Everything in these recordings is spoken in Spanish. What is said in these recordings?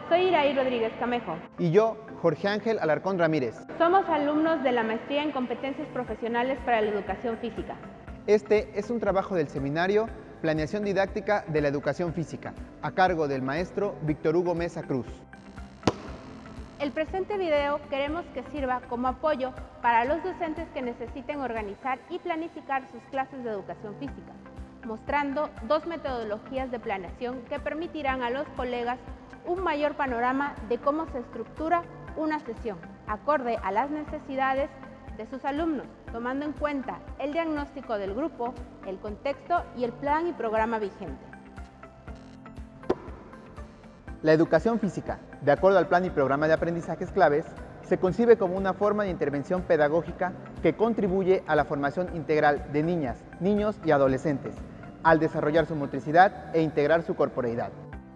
soy Iraí Rodríguez Camejo. Y yo, Jorge Ángel Alarcón Ramírez. Somos alumnos de la Maestría en Competencias Profesionales para la Educación Física. Este es un trabajo del seminario Planeación Didáctica de la Educación Física, a cargo del maestro Víctor Hugo Mesa Cruz. El presente video queremos que sirva como apoyo para los docentes que necesiten organizar y planificar sus clases de educación física, mostrando dos metodologías de planeación que permitirán a los colegas un mayor panorama de cómo se estructura una sesión, acorde a las necesidades de sus alumnos, tomando en cuenta el diagnóstico del grupo, el contexto y el plan y programa vigente. La educación física, de acuerdo al plan y programa de aprendizajes claves, se concibe como una forma de intervención pedagógica que contribuye a la formación integral de niñas, niños y adolescentes, al desarrollar su motricidad e integrar su corporeidad.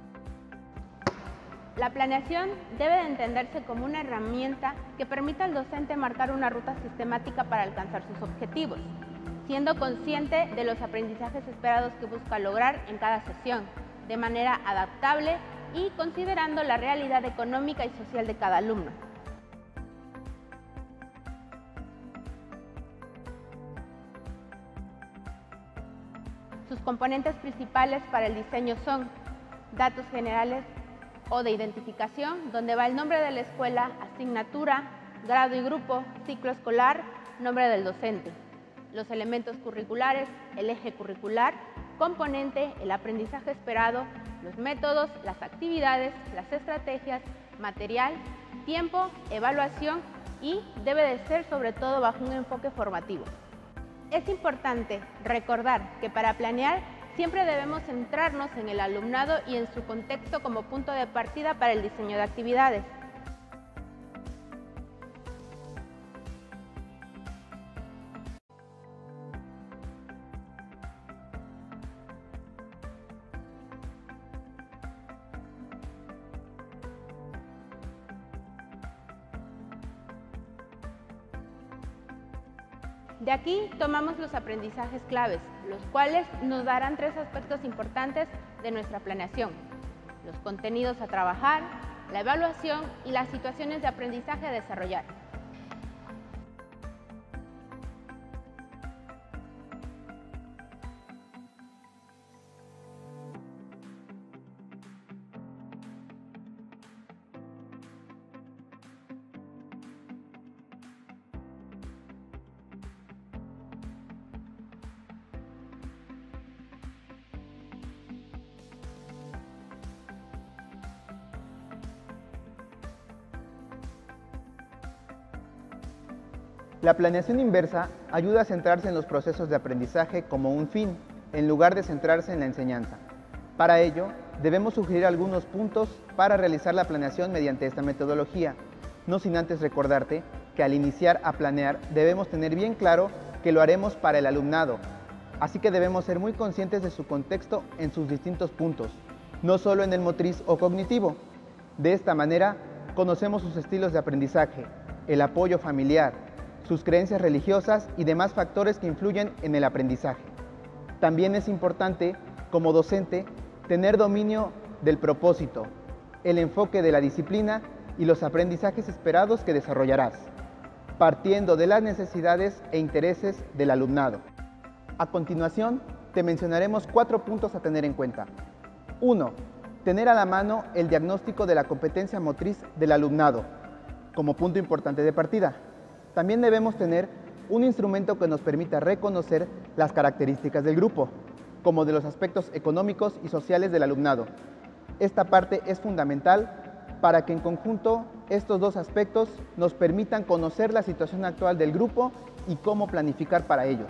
La planeación debe de entenderse como una herramienta que permita al docente marcar una ruta sistemática para alcanzar sus objetivos, siendo consciente de los aprendizajes esperados que busca lograr en cada sesión, de manera adaptable y considerando la realidad económica y social de cada alumno. Sus componentes principales para el diseño son datos generales o de identificación, donde va el nombre de la escuela, asignatura, grado y grupo, ciclo escolar, nombre del docente. Los elementos curriculares, el eje curricular, componente, el aprendizaje esperado, los métodos, las actividades, las estrategias, material, tiempo, evaluación y debe de ser sobre todo bajo un enfoque formativo. Es importante recordar que para planear siempre debemos centrarnos en el alumnado y en su contexto como punto de partida para el diseño de actividades. De aquí tomamos los aprendizajes claves, los cuales nos darán tres aspectos importantes de nuestra planeación: los contenidos a trabajar, la evaluación y las situaciones de aprendizaje a desarrollar. La planeación inversa ayuda a centrarse en los procesos de aprendizaje como un fin, en lugar de centrarse en la enseñanza. Para ello, debemos sugerir algunos puntos para realizar la planeación mediante esta metodología, no sin antes recordarte que al iniciar a planear debemos tener bien claro que lo haremos para el alumnado, así que debemos ser muy conscientes de su contexto en sus distintos puntos, no solo en el motriz o cognitivo. De esta manera, conocemos sus estilos de aprendizaje, el apoyo familiar, sus creencias religiosas y demás factores que influyen en el aprendizaje. También es importante, como docente, tener dominio del propósito, el enfoque de la disciplina y los aprendizajes esperados que desarrollarás, partiendo de las necesidades e intereses del alumnado. A continuación, te mencionaremos 4 puntos a tener en cuenta. 1. Tener a la mano el diagnóstico de la competencia motriz del alumnado, como punto importante de partida. También debemos tener un instrumento que nos permita reconocer las características del grupo, como de los aspectos económicos y sociales del alumnado. Esta parte es fundamental para que en conjunto estos dos aspectos nos permitan conocer la situación actual del grupo y cómo planificar para ellos.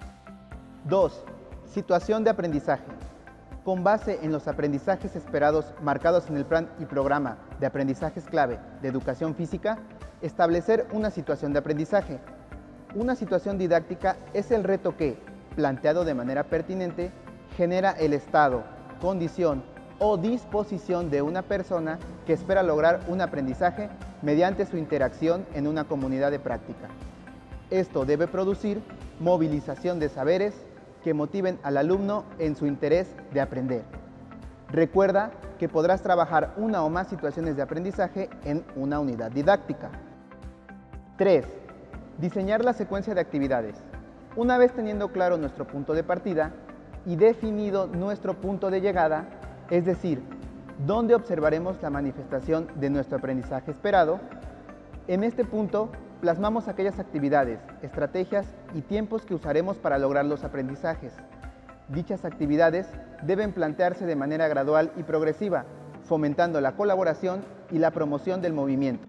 2. Situación de aprendizaje. Con base en los aprendizajes esperados marcados en el plan y programa de aprendizajes clave de educación física, establecer una situación de aprendizaje. Una situación didáctica es el reto que, planteado de manera pertinente, genera el estado, condición o disposición de una persona que espera lograr un aprendizaje mediante su interacción en una comunidad de práctica. Esto debe producir movilización de saberes que motiven al alumno en su interés de aprender. Recuerda que podrás trabajar una o más situaciones de aprendizaje en una unidad didáctica. 3. Diseñar la secuencia de actividades. Una vez teniendo claro nuestro punto de partida y definido nuestro punto de llegada, es decir, dónde observaremos la manifestación de nuestro aprendizaje esperado, en este punto plasmamos aquellas actividades, estrategias y tiempos que usaremos para lograr los aprendizajes. Dichas actividades deben plantearse de manera gradual y progresiva, fomentando la colaboración y la promoción del movimiento.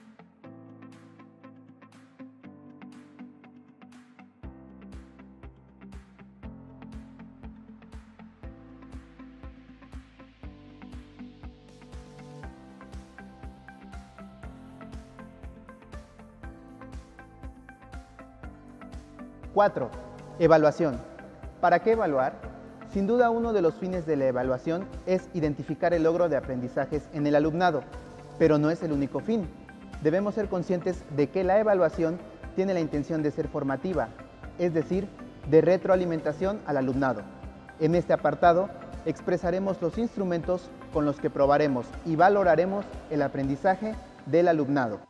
Cuatro, evaluación. ¿Para qué evaluar? Sin duda, uno de los fines de la evaluación es identificar el logro de aprendizajes en el alumnado, pero no es el único fin. Debemos ser conscientes de que la evaluación tiene la intención de ser formativa, es decir, de retroalimentación al alumnado. En este apartado expresaremos los instrumentos con los que probaremos y valoraremos el aprendizaje del alumnado.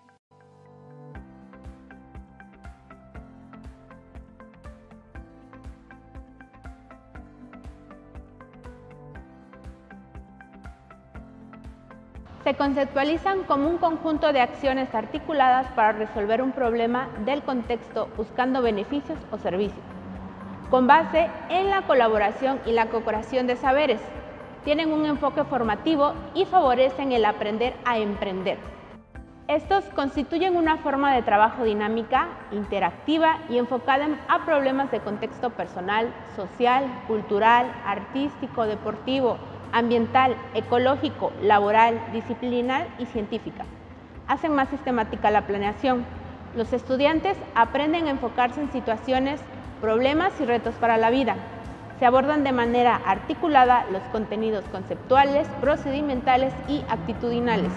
Se conceptualizan como un conjunto de acciones articuladas para resolver un problema del contexto buscando beneficios o servicios, con base en la colaboración y la co-creación de saberes. Tienen un enfoque formativo y favorecen el aprender a emprender. Estos constituyen una forma de trabajo dinámica, interactiva y enfocada a problemas de contexto personal, social, cultural, artístico, deportivo, ambiental, ecológico, laboral, disciplinar y científica. Hacen más sistemática la planeación. Los estudiantes aprenden a enfocarse en situaciones, problemas y retos para la vida. Se abordan de manera articulada los contenidos conceptuales, procedimentales y actitudinales.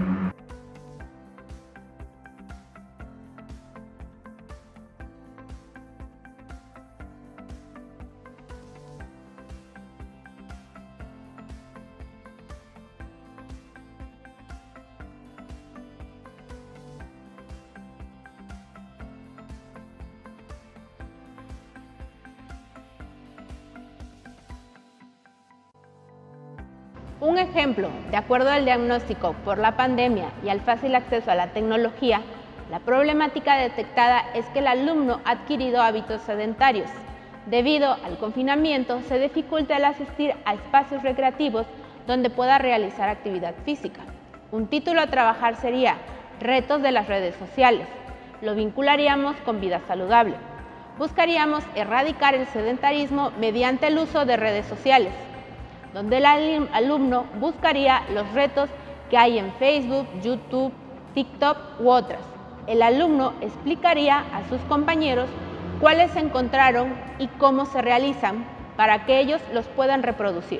Un ejemplo, de acuerdo al diagnóstico por la pandemia y al fácil acceso a la tecnología, la problemática detectada es que el alumno ha adquirido hábitos sedentarios. Debido al confinamiento, se dificulta el asistir a espacios recreativos donde pueda realizar actividad física. Un título a trabajar sería Retos de las redes sociales. Lo vincularíamos con vida saludable. Buscaríamos erradicar el sedentarismo mediante el uso de redes sociales, donde el alumno buscaría los retos que hay en Facebook, YouTube, TikTok u otras. El alumno explicaría a sus compañeros cuáles se encontraron y cómo se realizan para que ellos los puedan reproducir.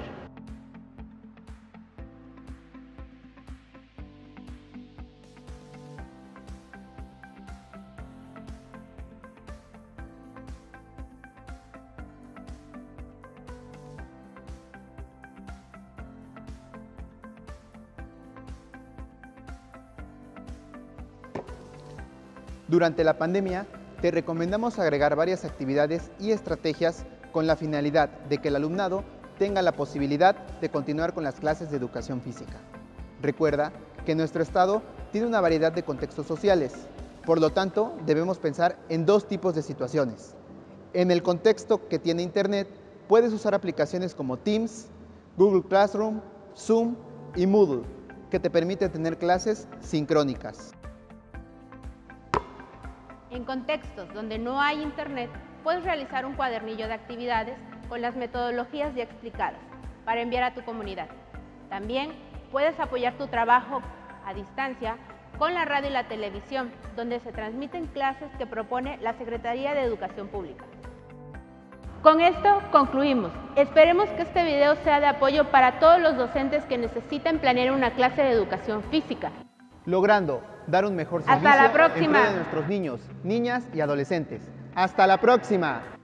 Durante la pandemia, te recomendamos agregar varias actividades y estrategias con la finalidad de que el alumnado tenga la posibilidad de continuar con las clases de educación física. Recuerda que nuestro estado tiene una variedad de contextos sociales, por lo tanto, debemos pensar en dos tipos de situaciones. En el contexto que tiene Internet, puedes usar aplicaciones como Teams, Google Classroom, Zoom y Moodle, que te permiten tener clases sincrónicas. En contextos donde no hay internet, puedes realizar un cuadernillo de actividades con las metodologías ya explicadas para enviar a tu comunidad. También puedes apoyar tu trabajo a distancia con la radio y la televisión, donde se transmiten clases que propone la Secretaría de Educación Pública. Con esto concluimos. Esperemos que este video sea de apoyo para todos los docentes que necesiten planear una clase de educación física, logrando dar un mejor servicio ¡hasta la próxima! en pro de nuestros niños, niñas y adolescentes. ¡Hasta la próxima!